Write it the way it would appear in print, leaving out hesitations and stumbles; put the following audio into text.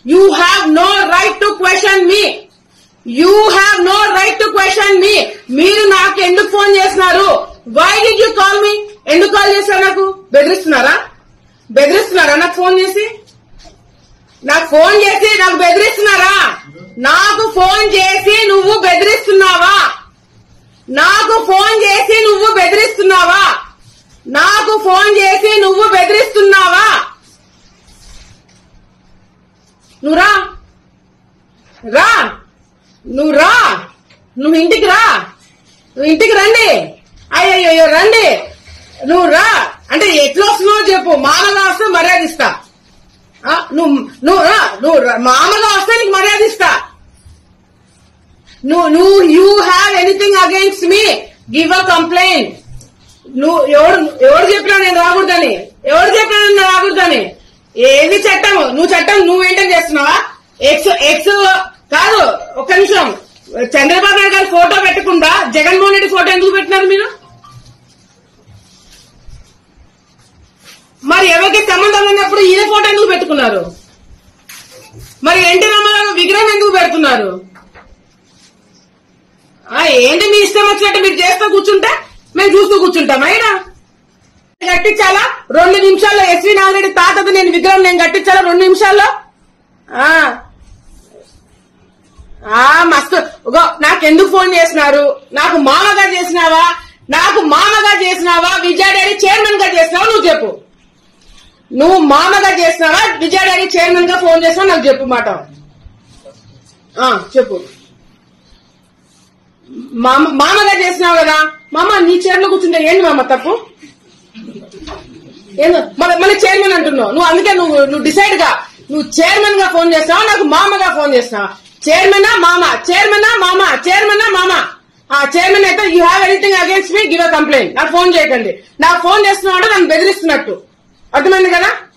You have no right to question me. You have no right to question me. మీరు నాకు ఎందుకు phone చేస్తున్నారు? Why did you call me? ఎందుకు call చేశారు? నాకు బెదిరిస్తున్నారా? నాకు ఫోన్ చేసి నాకు బెదిరిస్తున్నారా? నాకు ఫోన్ చేసి నువ్వు బెదిరిస్తున్నావా? నాకు ఫోన్ చేసి నువ్వు బెదిరిస్తున్నావా? నువ్వు రా. నువ్వు ఇంటికి రండి. అయ్యో రండి. నువ్వు రా అంటే ఎట్లా వస్తున్నావో చెప్పు. మామగా వస్తే మర్యాద ఇస్తా. నువ్వు మామగా వస్తే నీకు మర్యాద ఇస్తా. You have anything against me, give a complaint. ఎవరు చెప్పినా నేను రాకూడదని? ఏది చట్టం? నువ్వు మెయింటైన్ చేస్తున్నావా? ఎక్స్ కాదు. ఒక్క నిమిషం. చంద్రబాబు నాయుడు గారి ఫోటో పెట్టకుండా జగన్మోహన్ రెడ్డి ఫోటో ఎందుకు పెట్టినారు మీరు? మరి ఎవరికి సంబంధం ఉన్నప్పుడు ఈయన ఫోటో ఎందుకు పెట్టుకున్నారు? మరి ఎన్టీ రామారావు విగ్రహం ఎందుకు పెడుతున్నారు? ఏంటి మీ ఇష్టం వచ్చినట్టు మీరు చేస్తూ కూర్చుంటే మేము చూస్తూ కూర్చుంటాం. అయినా కట్టించాలా 2 నిమిషాల్లో? ఎస్వి నాగిరెడ్డి తాతది విగ్రహం నేను కట్టించాలా 2 నిమిషాల్లో? మస్తు. నాకెందుకు ఫోన్ చేసినారు? నాకు మామగా చేసినావా? విజయ్ డైరీ చైర్మన్ గా చేసినావా? నువ్వు చెప్పు. నువ్వు మామగా చేసినావా? విజయ్ డైరీ చైర్మన్ గా ఫోన్ చేసినావా? నాకు చెప్పు మాట. చెప్పు. మామగా చేసినావు కదా. మామ నీ చైర్లో కూర్చుంటే ఏంటి మామ తప్పు? మళ్ళీ చైర్మన్ అంటున్నావు నువ్వు. అందుకే నువ్వు డిసైడ్ గా. నువ్వు చైర్మన్ గా ఫోన్ చేస్తావా? నాకు మామగా ఫోన్ చేస్తావా? చైర్మనా మామ? చైర్మన్ అయితే you have anything against me, give a complaint. నాకు ఫోన్ చేయకండి. నాకు ఫోన్ చేస్తున్నావు అంటే నన్ను బెదిరిస్తున్నట్టు. అర్థమైంది కదా?